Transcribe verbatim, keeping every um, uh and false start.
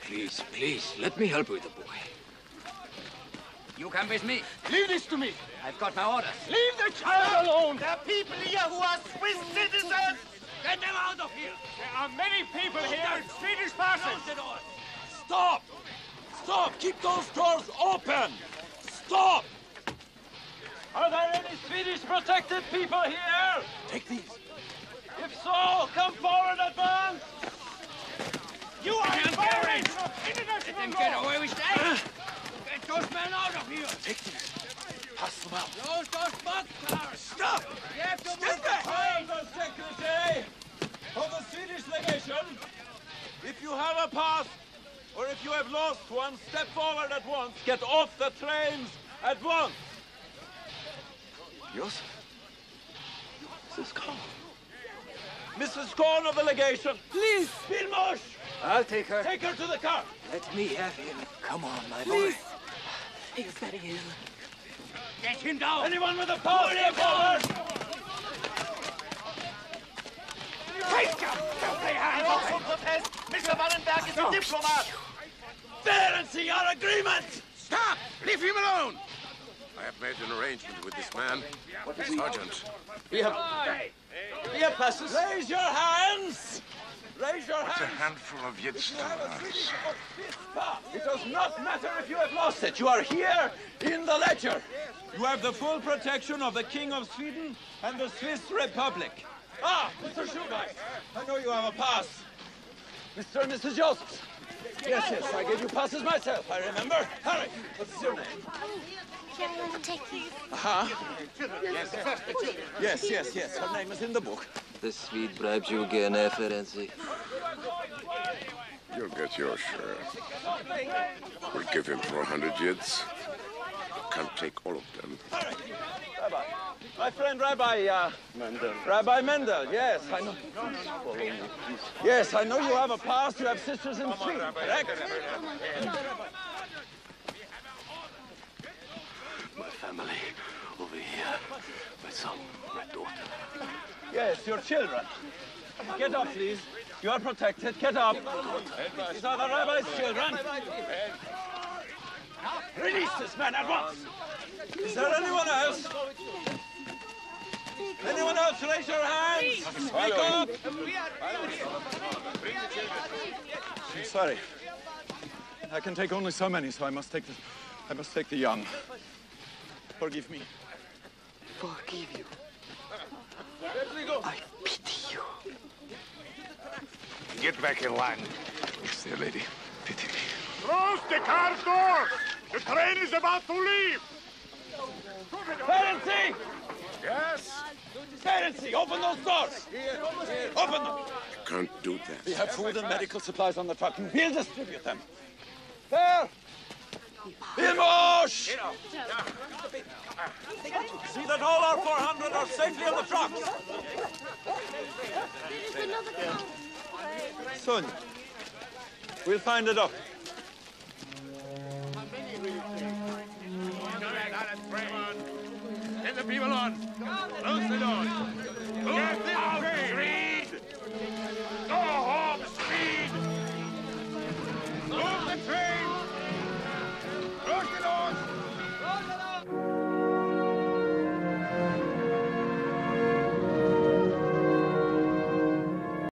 Please, please, let me help with the boy. You come with me. Leave this to me. I've got my orders. Leave the child alone. There are people here who are Swiss citizens. Get them out of here. There are many people here with Swedish passes. Close the doors. Stop! Stop! Keep those doors open! Stop! Are there any Swedish protected people here? Take these. If so, come forward at once. You are Can't violating get of Let international them law. get away with that. Get those men out of here. Take these. Pass them out. Close those boxcars. Stop! You have to Stand move back! behind. The secretary of the Swedish legation. If you have a pass, or if you have lost one, step forward at once. Get off the trains at once. Josef? Missus Korn. Missus Korn of the legation. Please! Vilmos! I'll take her. Take her to the car. Let me have him. Come on, my Please. boy. He's very ill. Get him down. Anyone with a pass, step forward. Take him! Don't lay hands on him. Protest. Mister Wallenberg is a diplomat. Ferenczi, our agreement! Stop! Leave him alone! I have made an arrangement with this man. Sergeant. We have... We have passes. Raise your hands! Raise your It's a hands! handful of Yitzhak. It does not matter if you have lost it. You are here in the ledger. You have the full protection of the King of Sweden and the Swiss Republic. Ah, Mister Schubert, I know you have a pass. Mister and Missus Joseph. Yes, yes, I gave you passes myself, I remember. Harry, what's your name? Can I undertake these? Uh-huh. Yes, yes, yes, her name is in the book. The Swede bribes you again, eh, Ferenczi? You'll get your share. We'll give him four hundred yids. You can't take all of them. Rabbi. My friend Rabbi, uh... Mendel. Rabbi Mendel, yes, I know. Follow me, please. Yes, I know you have a past. You have sisters in Sweden, correct? My family over here. My son, my daughter. Yes, your children. Get up, please. You are protected. Get up. These are the rabbi's children. Release this man at once. Is there anyone else? Anyone else? Raise your hands. Wake up. I'm sorry. I can take only so many, so I must take the, I must take the young. Forgive me. Forgive you. I pity you. Get back in line. Yes, dear lady. Pity me. Close the car door. The train is about to leave. Ferenczi! Yes? Ferenczi, open those doors! Open them! You can't do that. We have food and medical supplies on the truck, and we'll distribute them. There! Vilmos! See that all our four hundred are safely on the truck! There's another car. Soon. We'll find it up.